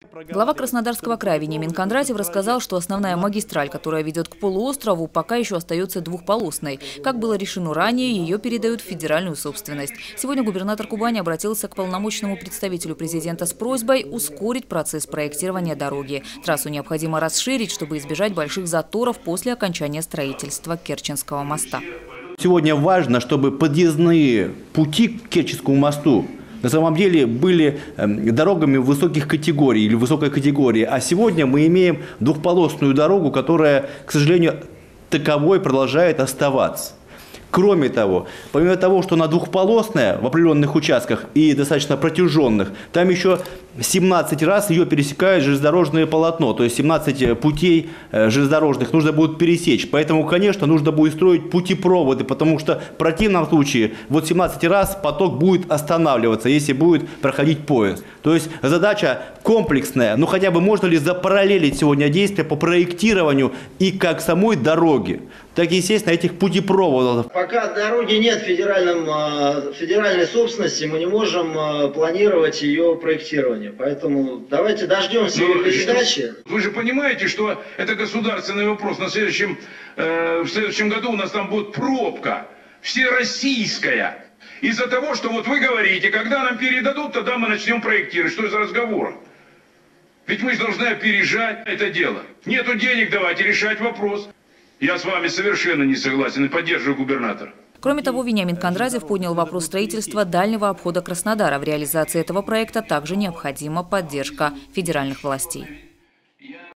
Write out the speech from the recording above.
Глава Краснодарского края Вениамин Кондратьев рассказал, что основная магистраль, которая ведет к полуострову, пока еще остается двухполосной. Как было решено ранее, ее передают в федеральную собственность. Сегодня губернатор Кубани обратился к полномочному представителю президента с просьбой ускорить процесс проектирования дороги. Трассу необходимо расширить, чтобы избежать больших заторов после окончания строительства Керченского моста. Сегодня важно, чтобы подъездные пути к Керченскому мосту на самом деле были дорогами высоких категорий или высокой категории. А сегодня мы имеем двухполосную дорогу, которая, к сожалению, таковой продолжает оставаться. Кроме того, помимо того, что она двухполосная в определенных участках и достаточно протяженных, там еще 17 раз ее пересекает железнодорожное полотно, то есть 17 путей железнодорожных нужно будет пересечь. Поэтому, конечно, нужно будет строить путепроводы, потому что в противном случае вот 17 раз поток будет останавливаться, если будет проходить поезд. То есть задача комплексная, но хотя бы можно ли запараллелить сегодня действия по проектированию и как самой дороги, так и, естественно, этих путепроводов. Пока дороги нет в федеральной собственности, мы не можем планировать ее проектирование. Поэтому давайте дождемся ее передачи. Вы же понимаете, что это государственный вопрос. В следующем году у нас там будет пробка всероссийская. Из-за того, что вот вы говорите, когда нам передадут, тогда мы начнем проектировать. Что за разговор? Ведь мы же должны опережать это дело. Нету денег, давайте решать вопрос. Я с вами совершенно не согласен и поддерживаю губернатора. Кроме того, Вениамин Кондратьев поднял вопрос строительства дальнего обхода Краснодара. В реализации этого проекта также необходима поддержка федеральных властей.